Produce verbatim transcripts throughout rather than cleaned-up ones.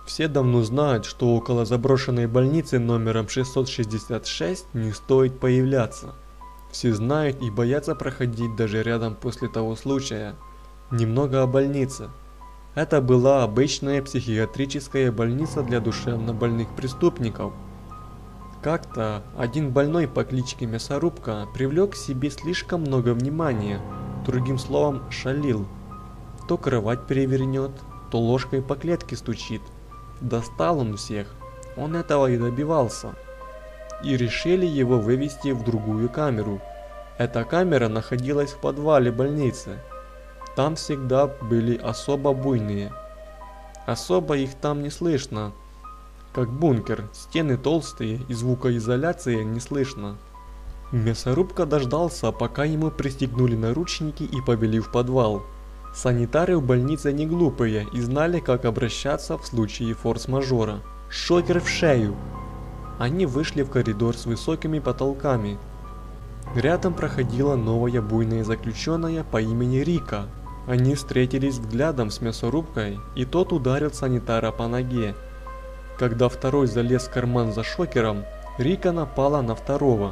Все давно знают, что около заброшенной больницы номером шестьсот шестьдесят шесть не стоит появляться. Все знают и боятся проходить даже рядом после того случая. Немного о больнице. Это была обычная психиатрическая больница для душевнобольных преступников. Как-то один больной по кличке Мясорубка привлек к себе слишком много внимания, другим словом шалил. То кровать перевернет, то ложкой по клетке стучит. Достал он всех, он этого и добивался. И решили его вывести в другую камеру. Эта камера находилась в подвале больницы. Там всегда были особо буйные. Особо их там не слышно. Как бункер, стены толстые и звукоизоляции не слышно. Мясорубка дождался, пока ему пристегнули наручники и повели в подвал. Санитары в больнице не глупые и знали, как обращаться в случае форс-мажора. Шокер в шею! Они вышли в коридор с высокими потолками. Рядом проходила новая буйная заключенная по имени Рика. Они встретились взглядом с Мясорубкой, и тот ударил санитара по ноге. Когда второй залез в карман за шокером, Рика напала на второго.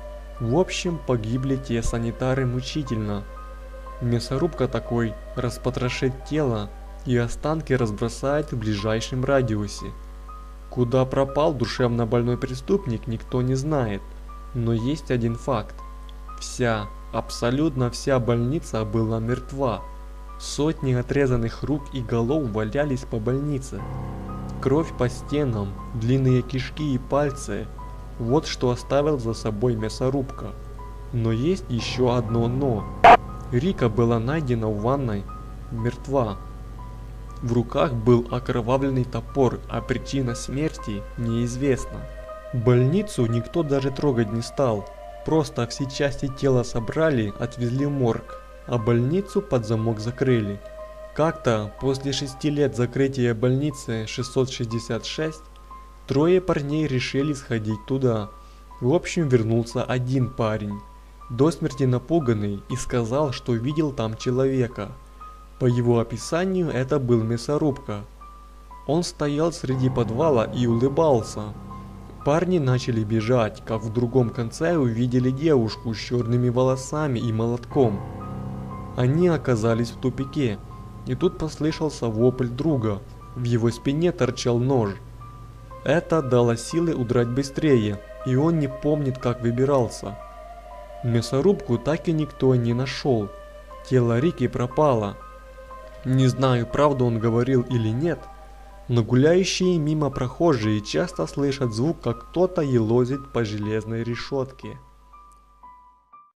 В общем, погибли те санитары мучительно. Мясорубка такой распотрошит тело и останки разбросает в ближайшем радиусе. Куда пропал душевно больной преступник, никто не знает. Но есть один факт. Вся, абсолютно вся больница была мертва. Сотни отрезанных рук и голов валялись по больнице. Кровь по стенам, длинные кишки и пальцы. Вот что оставил за собой Мясорубка. Но есть еще одно «но». Рика была найдена в ванной мертва. В руках был окровавленный топор, а причина смерти неизвестна. Больницу никто даже трогать не стал. Просто все части тела собрали, отвезли в морг, а больницу под замок закрыли. Как-то после шести лет закрытия больницы шестьсот шестьдесят шесть трое парней решили сходить туда. В общем, вернулся один парень, до смерти напуганный, и сказал, что видел там человека. По его описанию это был Мясорубка. Он стоял среди подвала и улыбался. Парни начали бежать, как в другом конце увидели девушку с черными волосами и молотком. Они оказались в тупике, и тут послышался вопль друга, в его спине торчал нож. Это дало силы удрать быстрее, и он не помнит, как выбирался. Мясорубку так и никто не нашел, тело Рики пропало. Не знаю, правду он говорил или нет, но гуляющие мимо прохожие часто слышат звук, как кто-то елозит по железной решетке.